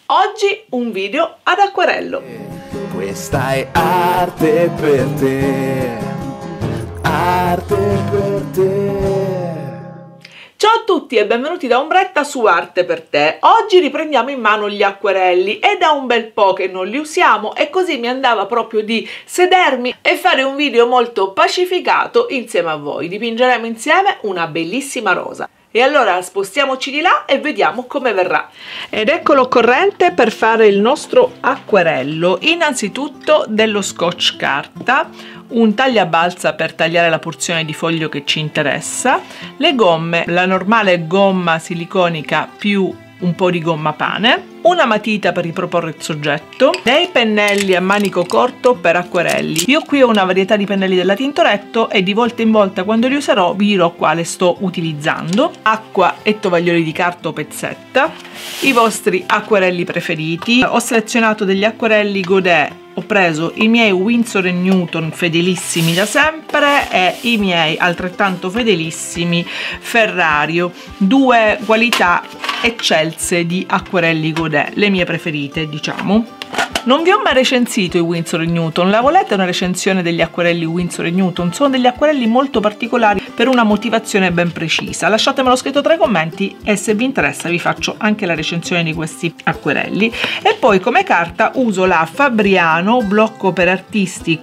Oggi un video ad acquerello. Questa è arte per te, arte per te. Ciao a tutti e benvenuti da Ombretta su Arte per te. Oggi riprendiamo in mano gli acquerelli. È da un bel po' che non li usiamo e così mi andava proprio di sedermi e fare un video molto pacificato insieme a voi. Dipingeremo insieme una bellissima rosa. E allora spostiamoci di là e vediamo come verrà. Ed ecco l'occorrente per fare il nostro acquerello. Innanzitutto dello scotch carta, un tagliabalza per tagliare la porzione di foglio che ci interessa, le gomme, la normale gomma siliconica più un po' di gomma pane, una matita per riproporre il soggetto, dei pennelli a manico corto per acquerelli. Io qui ho una varietà di pennelli della Tintoretto e di volta in volta quando li userò vi dirò quale sto utilizzando, acqua e tovaglioli di carta o pezzetta, i vostri acquerelli preferiti. Ho selezionato degli acquerelli Godet, ho preso i miei Winsor & Newton fedelissimi da sempre e i miei altrettanto fedelissimi Ferrario, due qualità eccelse di acquerelli Godet, le mie preferite diciamo. Non vi ho mai recensito i Winsor & Newton, la volete una recensione degli acquerelli Winsor & Newton? Sono degli acquerelli molto particolari per una motivazione ben precisa. Lasciatemelo scritto tra i commenti e se vi interessa vi faccio anche la recensione di questi acquerelli. E poi come carta uso la Fabriano blocco per artisti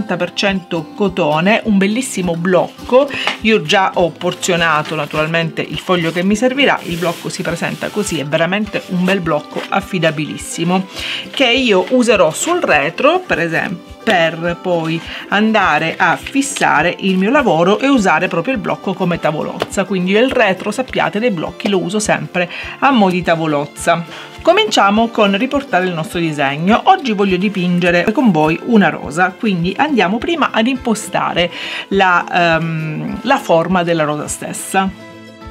50% cotone, un bellissimo blocco. Io già ho porzionato naturalmente il foglio che mi servirà, il blocco si presenta così, è veramente un bel blocco affidabilissimo che io userò sul retro per esempio per poi andare a fissare il mio lavoro e usare proprio il blocco come tavolozza. Quindi il retro, sappiate, dei blocchi lo uso sempre a mo' di tavolozza. Cominciamo con riportare il nostro disegno. Oggi voglio dipingere con voi una rosa, quindi andiamo prima ad impostare la forma della rosa stessa.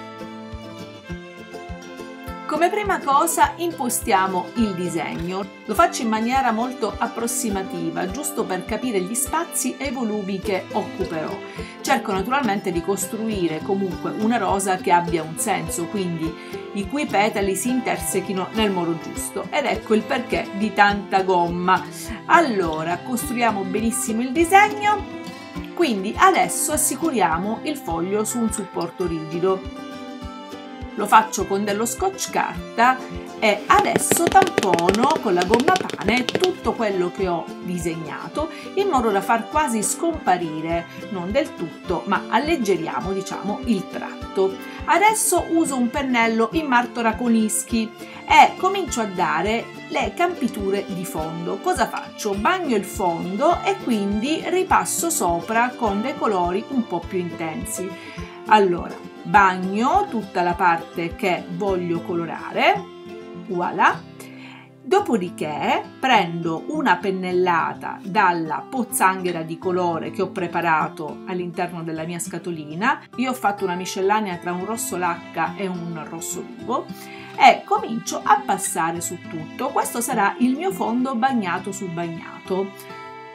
Come prima cosa impostiamo il disegno, lo faccio in maniera molto approssimativa, giusto per capire gli spazi e i volumi che occuperò. Cerco naturalmente di costruire comunque una rosa che abbia un senso, quindi i cui petali si intersechino nel modo giusto, ed ecco il perché di tanta gomma. Allora, costruiamo benissimo il disegno, quindi adesso assicuriamo il foglio su un supporto rigido. Lo faccio con dello scotch carta e adesso tampono con la gomma pane tutto quello che ho disegnato in modo da far quasi scomparire, non del tutto, ma alleggeriamo diciamo il tratto. Adesso uso un pennello in Martora Koniski e comincio a dare le campiture di fondo. Cosa faccio? Bagno il fondo e quindi ripasso sopra con dei colori un po' più intensi. Allora, bagno tutta la parte che voglio colorare, voilà. Dopodiché prendo una pennellata dalla pozzanghera di colore che ho preparato all'interno della mia scatolina. Io ho fatto una miscellanea tra un rosso lacca e un rosso vivo e comincio a passare su tutto. Questo sarà il mio fondo bagnato su bagnato.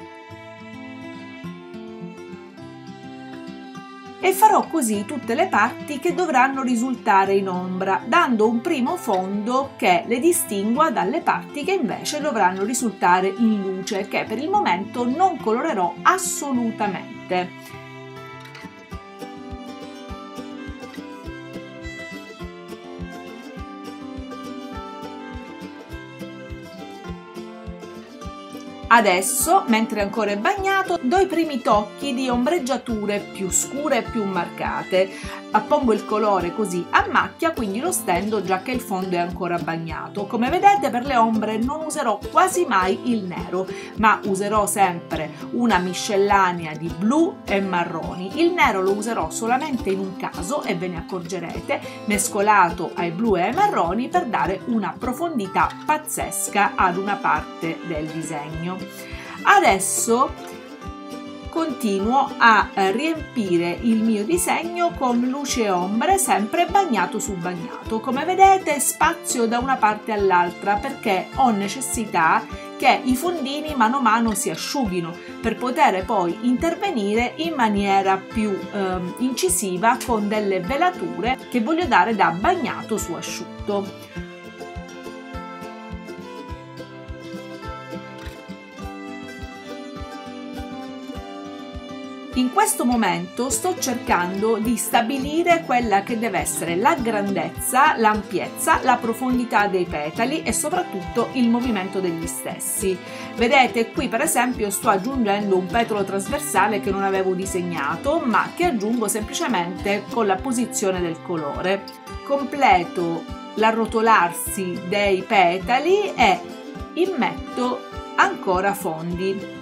E farò così tutte le parti che dovranno risultare in ombra, dando un primo fondo che le distingua dalle parti che invece dovranno risultare in luce, che per il momento non colorerò assolutamente. Adesso, mentre ancora è bagnato, do i primi tocchi di ombreggiature più scure e più marcate. Appongo il colore così a macchia, quindi lo stendo già che il fondo è ancora bagnato. Come vedete, per le ombre non userò quasi mai il nero, ma userò sempre una miscellanea di blu e marroni. Il nero lo userò solamente in un caso, e ve ne accorgerete, mescolato ai blu e ai marroni per dare una profondità pazzesca ad una parte del disegno. Adesso continuo a riempire il mio disegno con luce e ombre sempre bagnato su bagnato. Come vedete spazio da una parte all'altra perché ho necessità che i fondini mano a mano si asciughino per poter poi intervenire in maniera più incisiva con delle velature che voglio dare da bagnato su asciutto. In questo momento sto cercando di stabilire quella che deve essere la grandezza, l'ampiezza, la profondità dei petali e soprattutto il movimento degli stessi. Vedete qui per esempio sto aggiungendo un petalo trasversale che non avevo disegnato, ma che aggiungo semplicemente con la posizione del colore. Completo l'arrotolarsi dei petali e immetto ancora fondi.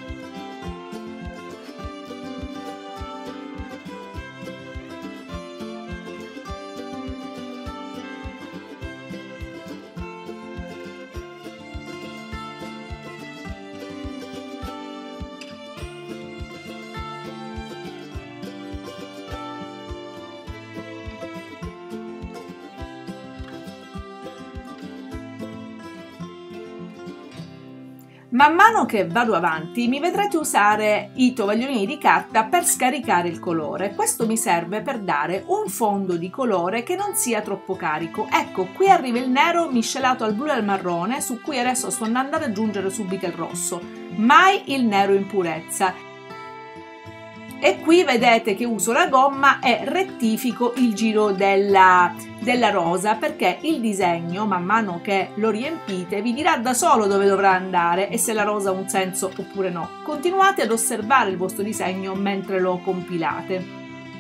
Man mano che vado avanti mi vedrete usare i tovagliolini di carta per scaricare il colore. Questo mi serve per dare un fondo di colore che non sia troppo carico. Ecco, qui arriva il nero miscelato al blu e al marrone, su cui adesso sto andando ad aggiungere subito il rosso. Mai il nero in purezza. E qui vedete che uso la gomma e rettifico il giro della rosa, perché il disegno, man mano che lo riempite, vi dirà da solo dove dovrà andare e se la rosa ha un senso oppure no. Continuate ad osservare il vostro disegno mentre lo compilate.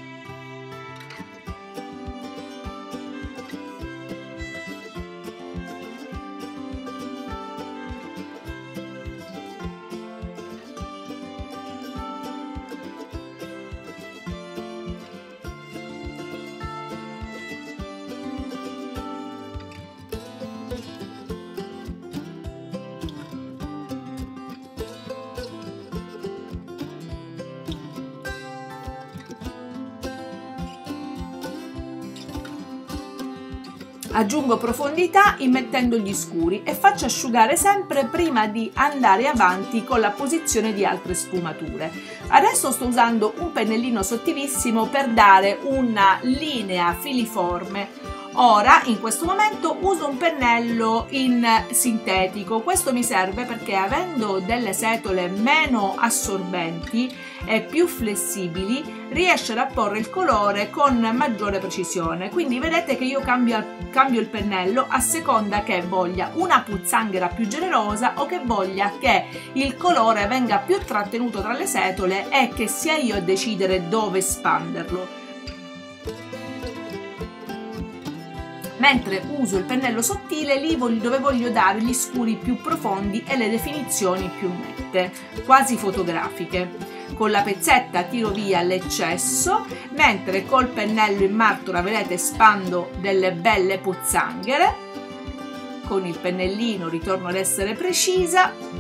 Aggiungo profondità immettendo gli scuri e faccio asciugare sempre prima di andare avanti con la posizione di altre sfumature. Adesso sto usando un pennellino sottilissimo per dare una linea filiforme. Ora, in questo momento, uso un pennello in sintetico. Questo mi serve perché, avendo delle setole meno assorbenti e più flessibili, riesce ad apporre il colore con maggiore precisione. Quindi vedete che io cambio il pennello a seconda che voglia una pozzanghera più generosa o che voglia che il colore venga più trattenuto tra le setole e che sia io a decidere dove espanderlo. Mentre uso il pennello sottile lì dove voglio dare gli scuri più profondi e le definizioni più nette, quasi fotografiche. Con la pezzetta tiro via l'eccesso, mentre col pennello in martora, vedete, espando delle belle pozzanghere. Con il pennellino ritorno ad essere precisa.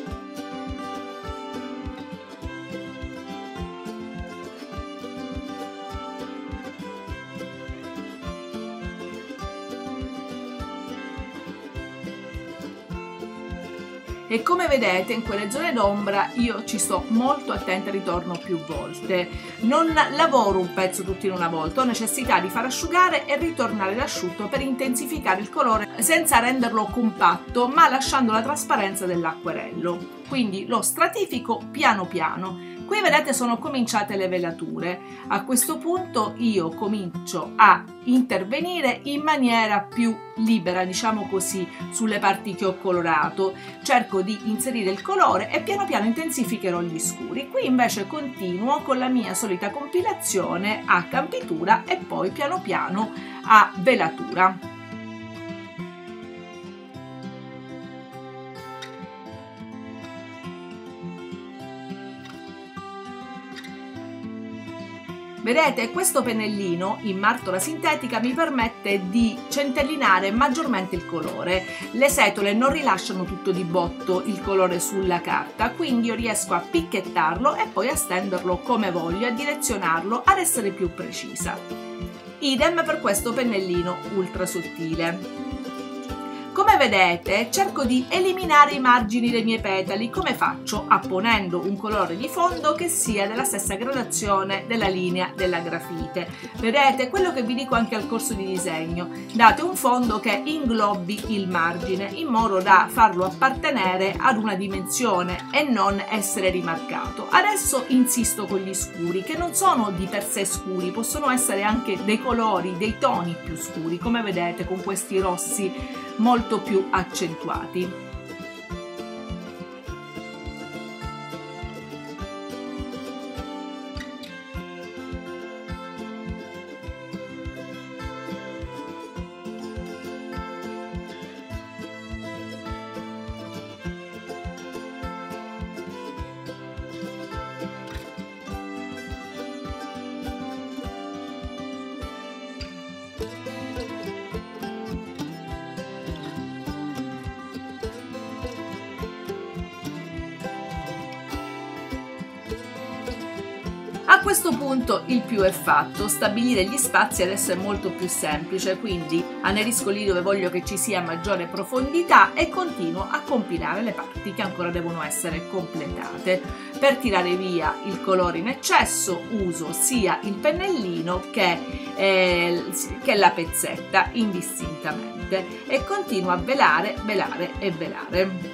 E come vedete, in quelle zone d'ombra io ci sto molto attenta e ritorno più volte. Non lavoro un pezzo tutto in una volta, ho necessità di far asciugare e ritornare l'asciutto per intensificare il colore senza renderlo compatto, ma lasciando la trasparenza dell'acquerello. Quindi lo stratifico piano piano. Qui vedete sono cominciate le velature. A questo punto io comincio a intervenire in maniera più libera, diciamo così, sulle parti che ho colorato. Cerco di inserire il colore e piano piano intensificherò gli scuri. Qui invece continuo con la mia solita compilazione a campitura e poi piano piano a velatura. Vedete, questo pennellino in martora sintetica mi permette di centellinare maggiormente il colore. Le setole non rilasciano tutto di botto il colore sulla carta, quindi io riesco a picchettarlo e poi a stenderlo come voglio, a direzionarlo, ad essere più precisa. Idem per questo pennellino ultra sottile. Come Come vedete cerco di eliminare i margini dei miei petali. Come faccio? Apponendo un colore di fondo che sia della stessa gradazione della linea della grafite. Vedete quello che vi dico anche al corso di disegno: date un fondo che inglobi il margine in modo da farlo appartenere ad una dimensione e non essere rimarcato. Adesso insisto con gli scuri, che non sono di per sé scuri, possono essere anche dei colori, dei toni più scuri, come vedete con questi rossi molto più accentuati. A questo punto il più è fatto, stabilire gli spazi adesso è molto più semplice, quindi annerisco lì dove voglio che ci sia maggiore profondità e continuo a compilare le parti che ancora devono essere completate. Per tirare via il colore in eccesso uso sia il pennellino che la pezzetta indistintamente e continuo a velare, velare e velare.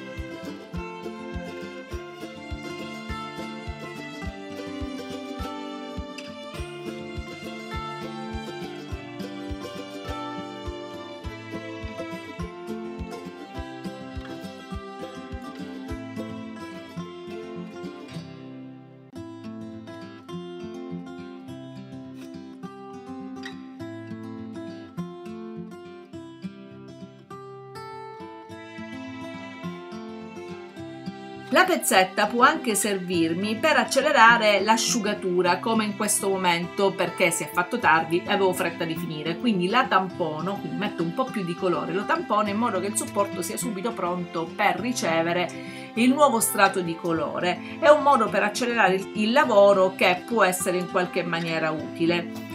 La pezzetta può anche servirmi per accelerare l'asciugatura, come in questo momento, perché si è fatto tardi e avevo fretta di finire, quindi la tampono, quindi metto un po' più di colore, lo tampono in modo che il supporto sia subito pronto per ricevere il nuovo strato di colore. È un modo per accelerare il lavoro che può essere in qualche maniera utile.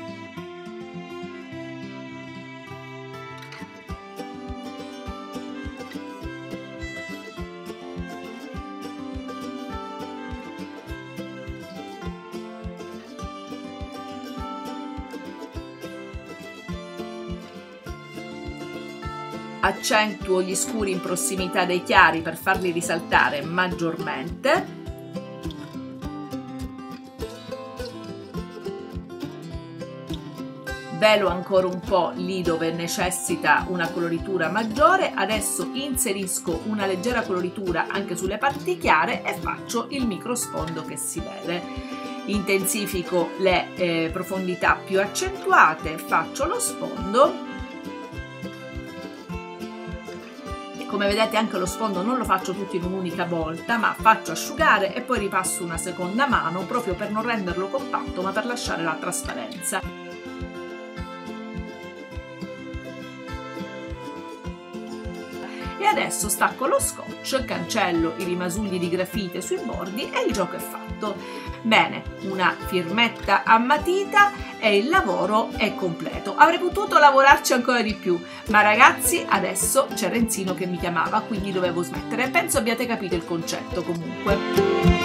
Accentuo gli scuri in prossimità dei chiari per farli risaltare maggiormente. Velo ancora un po' lì dove necessita una coloritura maggiore. Adesso inserisco una leggera coloritura anche sulle parti chiare e faccio il micro sfondo che si vede. Intensifico le profondità più accentuate, faccio lo sfondo. Come vedete anche lo sfondo non lo faccio tutto in un'unica volta, ma faccio asciugare e poi ripasso una seconda mano proprio per non renderlo compatto ma per lasciare la trasparenza. E adesso stacco lo scotch, cancello i rimasugli di grafite sui bordi e il gioco è fatto. Bene, una firmetta a matita e il lavoro è completo. Avrei potuto lavorarci ancora di più, ma ragazzi adesso c'è Renzino che mi chiamava, quindi dovevo smettere. Penso abbiate capito il concetto comunque.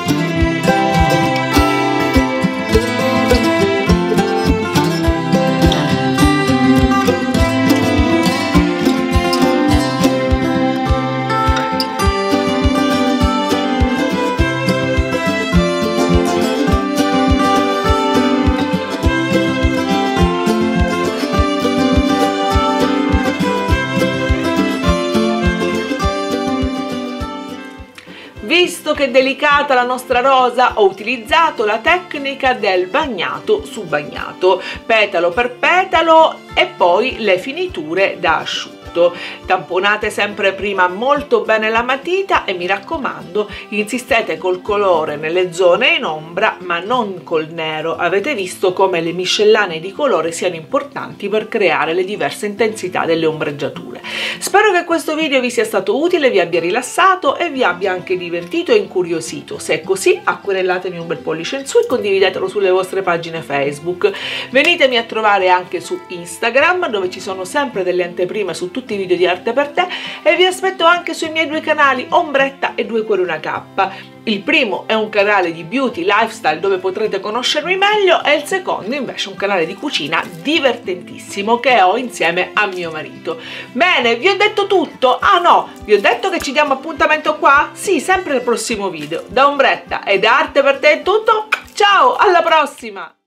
Visto che è delicata la nostra rosa, ho utilizzato la tecnica del bagnato su bagnato, petalo per petalo e poi le finiture da asciutto. Tamponate sempre prima molto bene la matita e mi raccomando insistete col colore nelle zone in ombra ma non col nero. Avete visto come le miscellanee di colore siano importanti per creare le diverse intensità delle ombreggiature. Spero che questo video vi sia stato utile, vi abbia rilassato e vi abbia anche divertito e incuriosito. Se è così acquerellatevi un bel pollice in su e condividetelo sulle vostre pagine Facebook. Venitemi a trovare anche su Instagram dove ci sono sempre delle anteprime su tutti tutti i video di Arte per te e vi aspetto anche sui miei due canali Ombretta e Due Cuori Una Cappa. Il primo è un canale di beauty, lifestyle dove potrete conoscermi meglio e il secondo invece è un canale di cucina divertentissimo che ho insieme a mio marito. Bene, vi ho detto tutto? Ah no, vi ho detto che ci diamo appuntamento qua? Sì, sempre al prossimo video. Da Ombretta e da Arte per te è tutto, ciao, alla prossima!